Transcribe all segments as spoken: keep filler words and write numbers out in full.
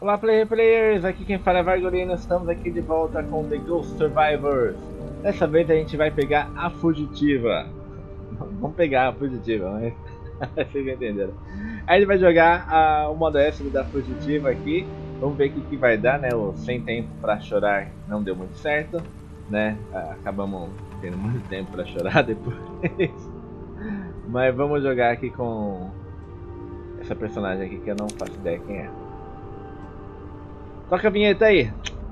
Olá player players, aqui quem fala é Vargolino, estamos aqui de volta com The Ghost Survivors. Dessa vez a gente vai pegar a fugitiva. Vamos pegar a fugitiva, mas vocês entenderam. Aí ele vai jogar uh, o modo extra da fugitiva aqui. Vamos ver o que, que vai dar, né? O sem tempo pra chorar não deu muito certo, né? Uh, acabamos tendo muito tempo pra chorar depois. Mas vamos jogar aqui com essa personagem aqui que eu não faço ideia quem é. Toca a vinheta aí!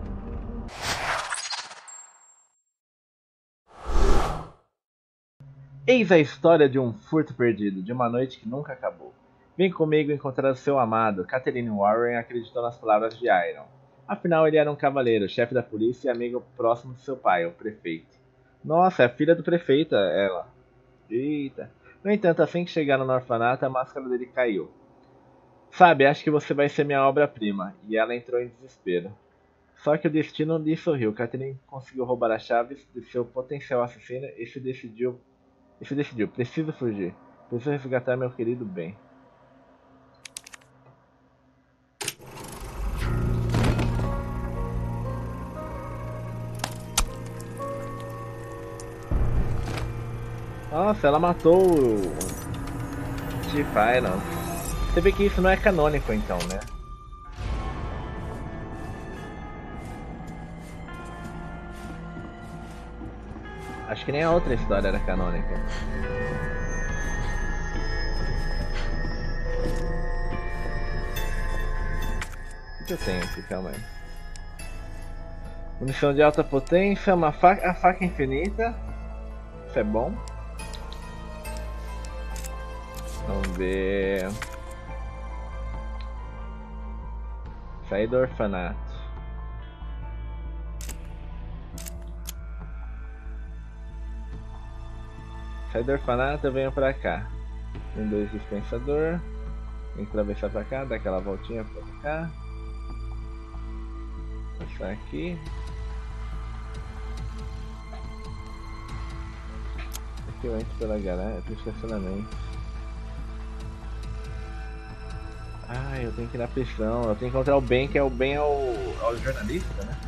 Eis a história de um furto perdido, de uma noite que nunca acabou. Vem comigo encontrar o seu amado. Catherine Warren acreditou nas palavras de Iron. Afinal, ele era um cavaleiro, chefe da polícia e amigo próximo de seu pai, o prefeito. Nossa, é a filha do prefeito, ela. Eita. No entanto, assim que chegaram no orfanato, a máscara dele caiu. Sabe, acho que você vai ser minha obra-prima. E ela entrou em desespero. Só que o destino lhe sorriu. Catherine conseguiu roubar as chaves de seu potencial assassino e se decidiu. E se decidiu. Preciso fugir. Preciso resgatar meu querido bem. Nossa, ela matou o Chief Iron. Você vê que isso não é canônico então, né? Acho que nem a outra história era canônica. O que eu tenho aqui? Calma aí. Munição de alta potência, uma faca, a faca infinita. Isso é bom. Vamos ver. Sair do orfanato. Sair do orfanato, eu venho pra cá. Um, dois, dispensador. Tem que atravessar pra cá, dar aquela voltinha pra cá. Passar aqui. Aqui eu entro pela garagem, pro estacionamento. Ah, eu tenho que ir na prisão, eu tenho que encontrar o Ben, que é o Ben é o, é o jornalista, né?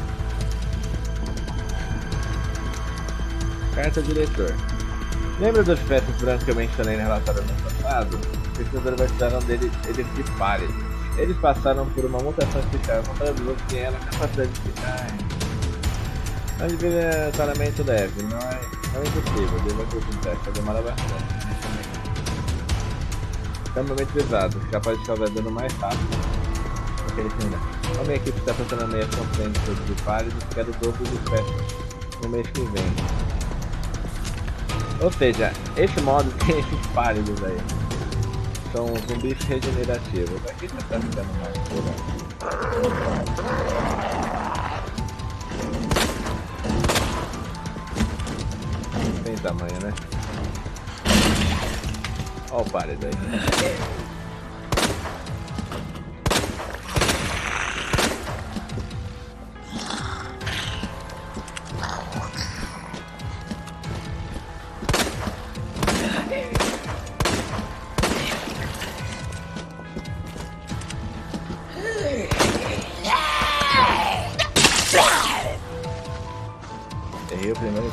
Carta diretor. Lembra dos festas brancos que eu mencionei no relatório no passado? Os pesquisadores batizaram dele, eles de pálidos. Eles passaram por uma mutação especial, contrário dos outros que ela capacidade de ficar. Não deveria tratamento leve, não é, não é impossível, devo acreditar, isso demora bastante. Extremamente pesado, capaz de causar dano mais rápido do que ele tem. A minha equipe está funcionando meio consciente de pálidos, quero o dobro de festas no mês que vem. Ou seja, esse modo tem esses pálidos aí. São zumbis regenerativos. Aqui já tá ficando mais por tem tamanho, né? Olha o pálido aí. Errei o primeiro.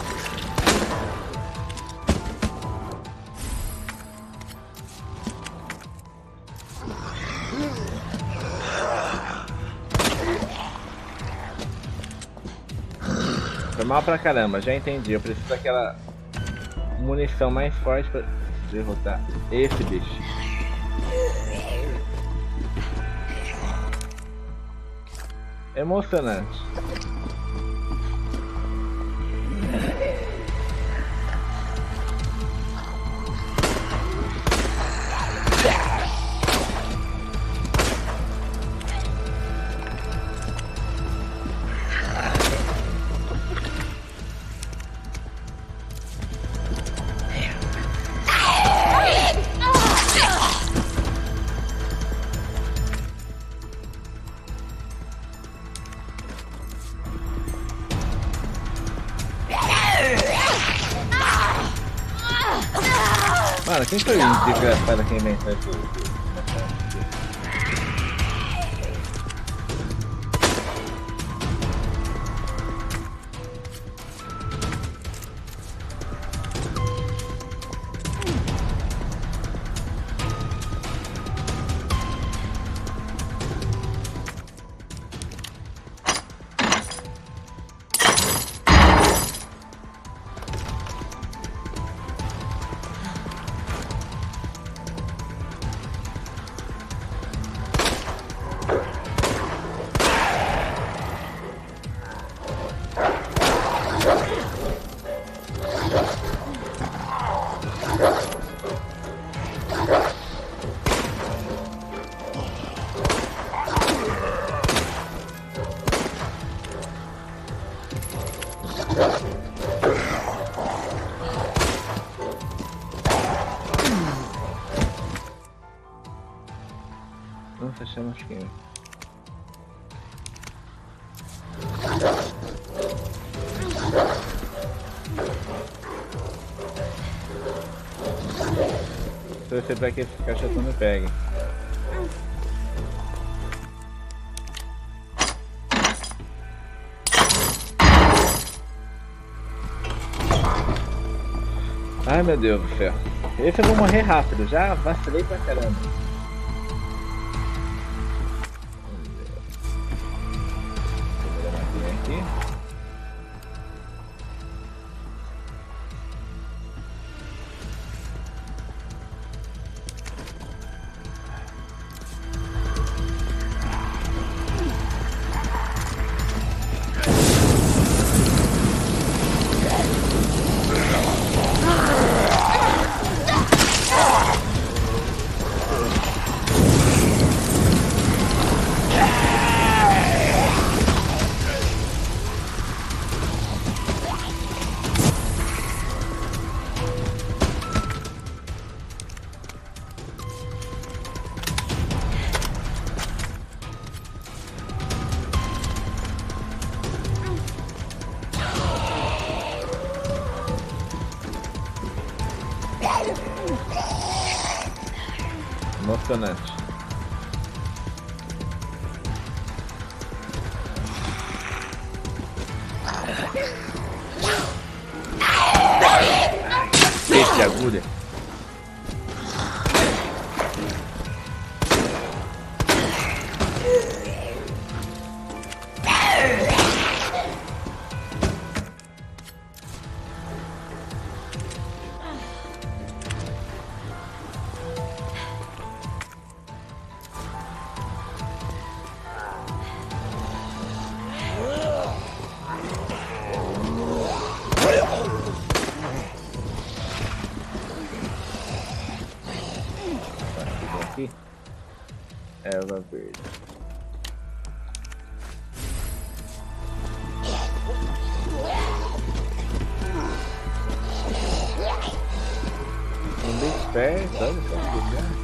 Foi mal pra caramba, já entendi. Eu preciso daquela munição mais forte pra derrotar esse bicho. Emocionante. Mano, quem foi o desgraçado que inventou isso? pouquinho. Torcer pra que esse cachorro não me pegue. Ai meu Deus do céu. Esse eu vou morrer rápido, já vacilei pra caramba. Aqui. Emocionante. Cacete de agulha. Erva verde. Um bem esperto, olha só que legal.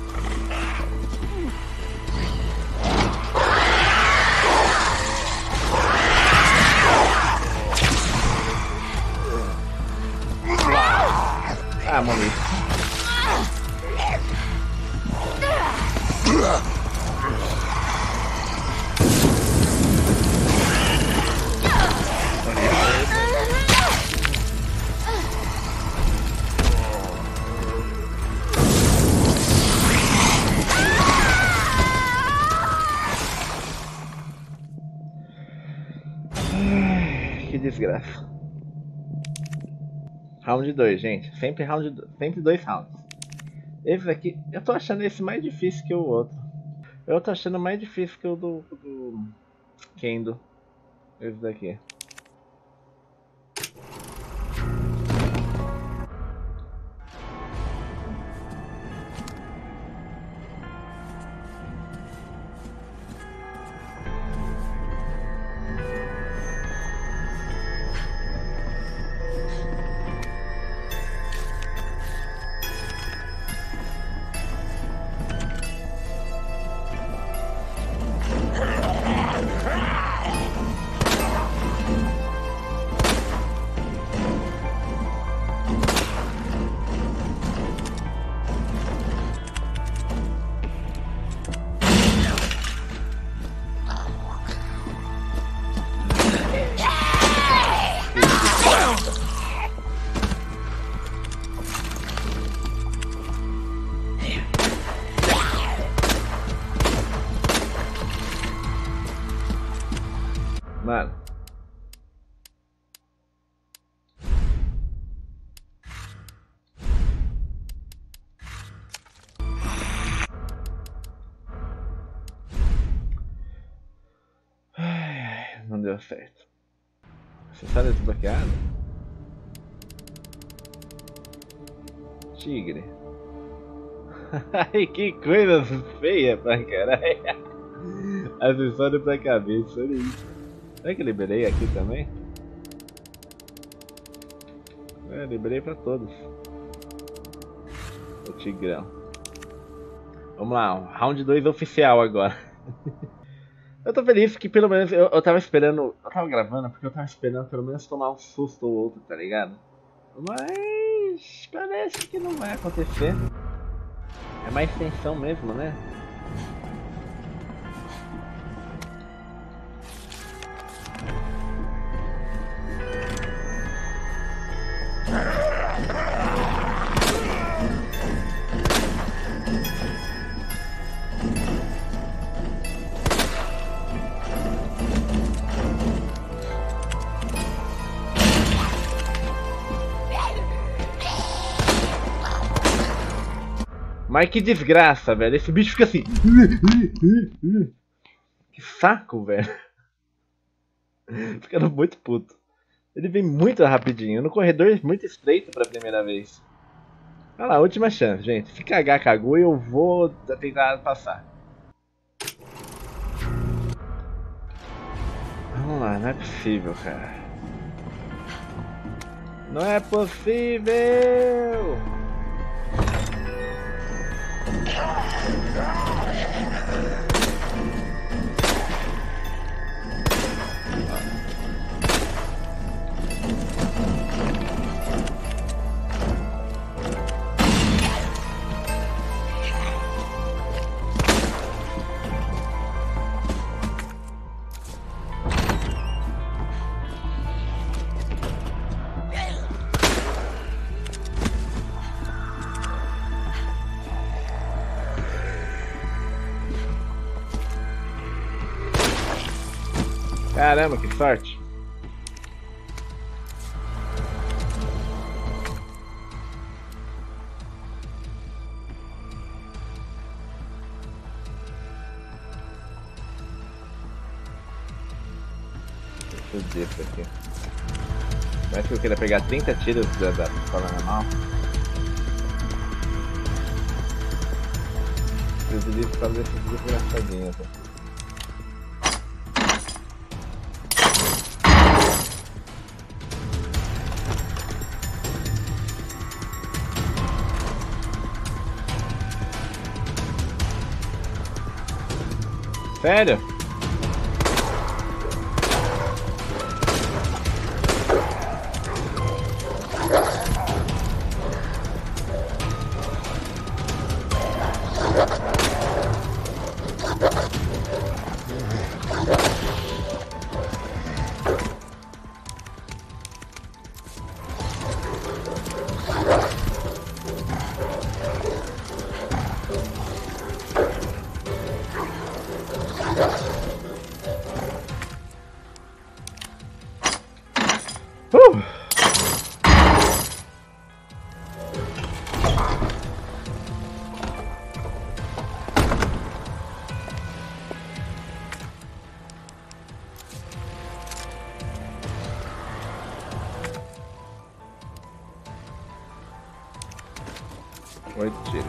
Ah, morri. Que desgraça. Round dois, gente. Sempre round dois. Sempre dois rounds. Esse aqui, eu tô achando esse mais difícil que o outro. Eu tô achando mais difícil que o do, do Kendo. Esse daqui. Mano. Ai, ai, não deu certo. Acessório desbloqueado? Tigre. Ai, que coisa feia pra caralho. Acessório pra cabeça, olha isso. Será que eu liberei aqui também? É, liberei pra todos. O tigrão. Vamos lá, round dois oficial agora. Eu tô feliz que pelo menos eu, eu tava esperando. Eu tava gravando porque eu tava esperando pelo menos tomar um susto ou outro, tá ligado? Mas parece que não vai acontecer. É mais tensão mesmo, né? Mas que desgraça, velho. Esse bicho fica assim. Que saco, velho. Ficando muito puto. Ele vem muito rapidinho. No corredor muito estreito pra primeira vez. Olha lá, última chance, gente. Se cagar, cagou e eu vou tentar passar. Vamos lá, não é possível, cara. Não é possível! Caramba, que sorte! Deixa eu ver isso aqui. Parece que eu queria pegar trinta tiros da, da pistola na mão. Eu utilizo para ver esses desgraçadinhos. Sério? Uh! Oito tiros.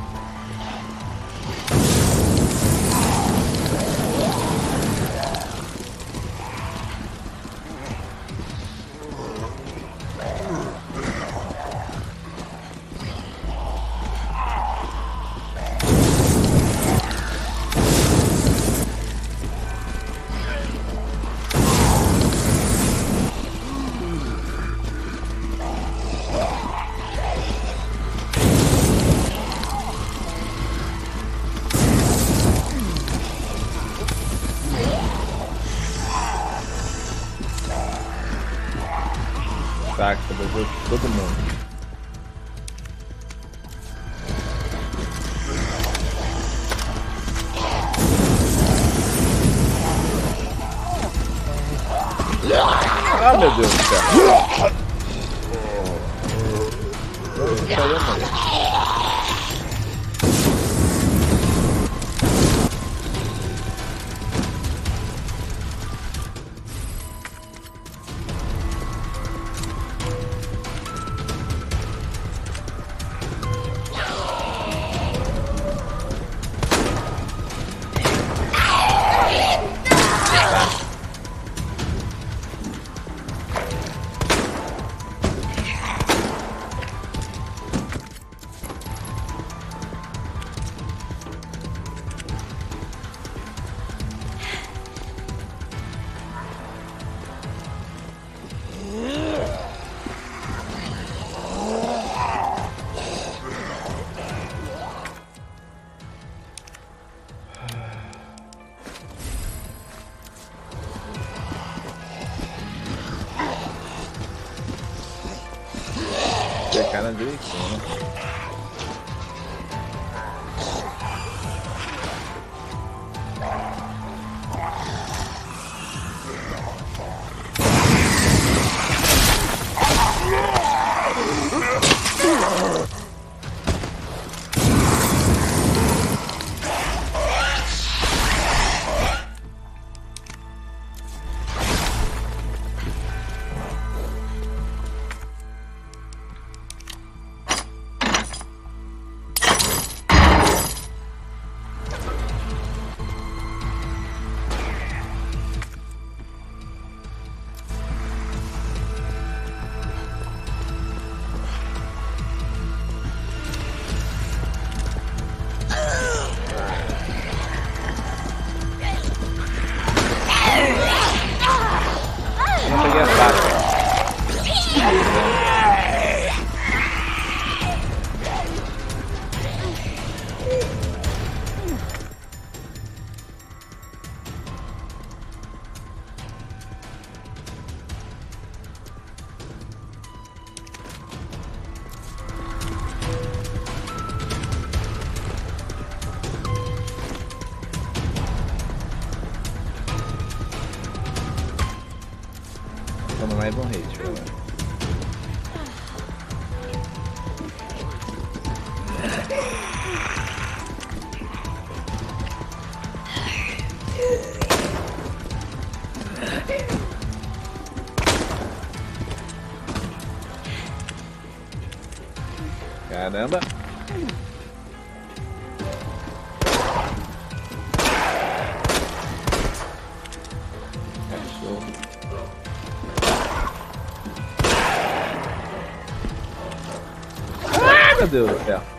Saco, sobreviveu todo mundo. Ah, meu Deus do céu. cercaram direitinho, né? Toma mais um hate, galera. Caramba! Cachorro. Ah, meu Deus do céu!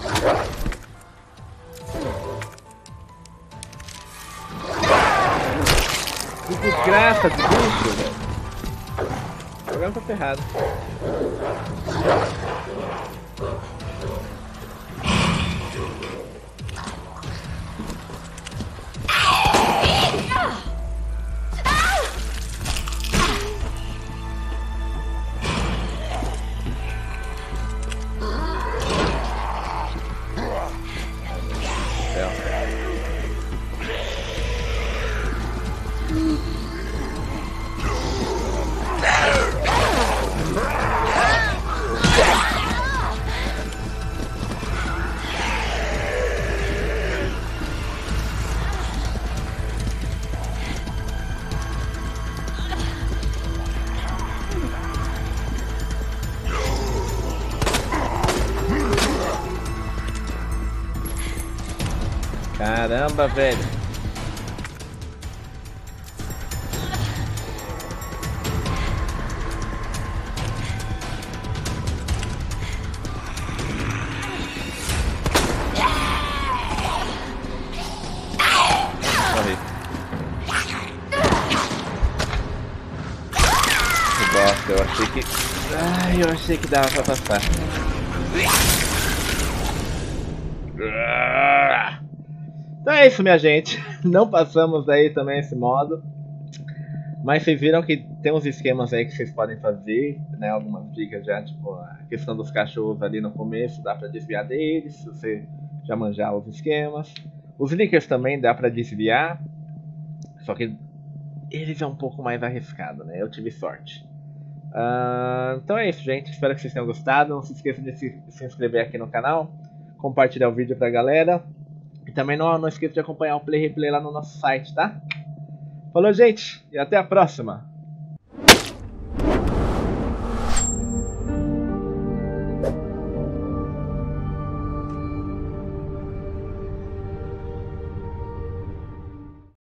Que desgraça de bicho, velho! O programa tá ferrado. Caramba, velho. Morri. Que bosta, eu achei que... Ai, eu achei que dava pra passar. Então é isso, minha gente. Não passamos aí também esse modo. Mas vocês viram que tem uns esquemas aí que vocês podem fazer, né? Algumas dicas já, tipo a questão dos cachorros ali no começo, dá pra desviar deles, se você já manjar os esquemas. Os Lickers também dá pra desviar, só que eles é um pouco mais arriscado, né? Eu tive sorte. Uh, então é isso, gente. Espero que vocês tenham gostado. Não se esqueçam de se, se inscrever aqui no canal, compartilhar o vídeo pra galera. E também não, não esqueça de acompanhar o Play Replay lá no nosso site, tá? Falou, gente, e até a próxima!